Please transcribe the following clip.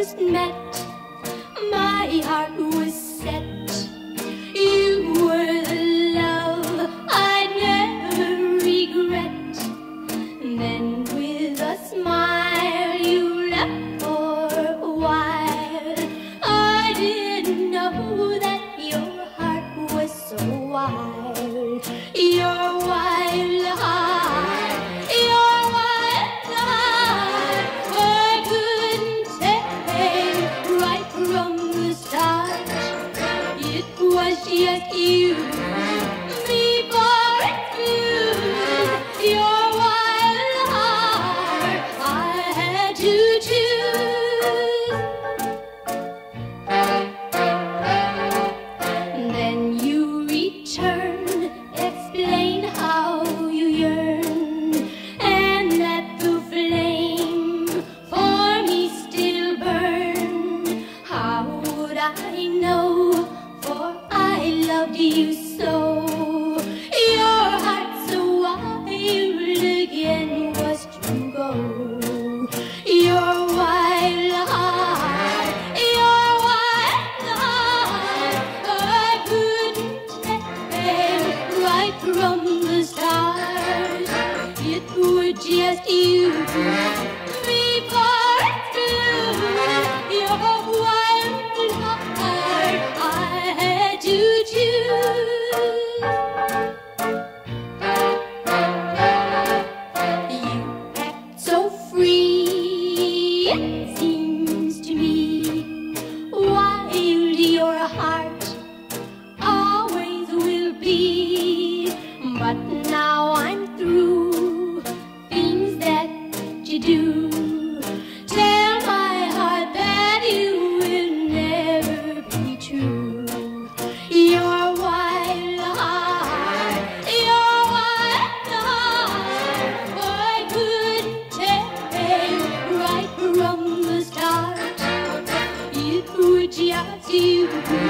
first met, my heart was set. You were the love I'd never regret. Then with a smile you left for a while. I didn't know that your heart was so wild. Your wild heart, your wild heart, I couldn't tell right from the start. It was just you before it flew. Your wild heart, I had to choose. Then you returned, explain how you yearn, and that the flame for me still burn. How would I know, for I loved you so. Your heart so wild again was to go. Your wild heart, your wild heart, I couldn't tell right from the start. It was just you before it flew. Your wild heart, I had to choose. You act so free, it seems to me. Wild your heart always will be. But now I'm through things that you do. Tell my heart that you will never be true. Your wild heart, your wild heart, I couldn't tell right from the start. It was just you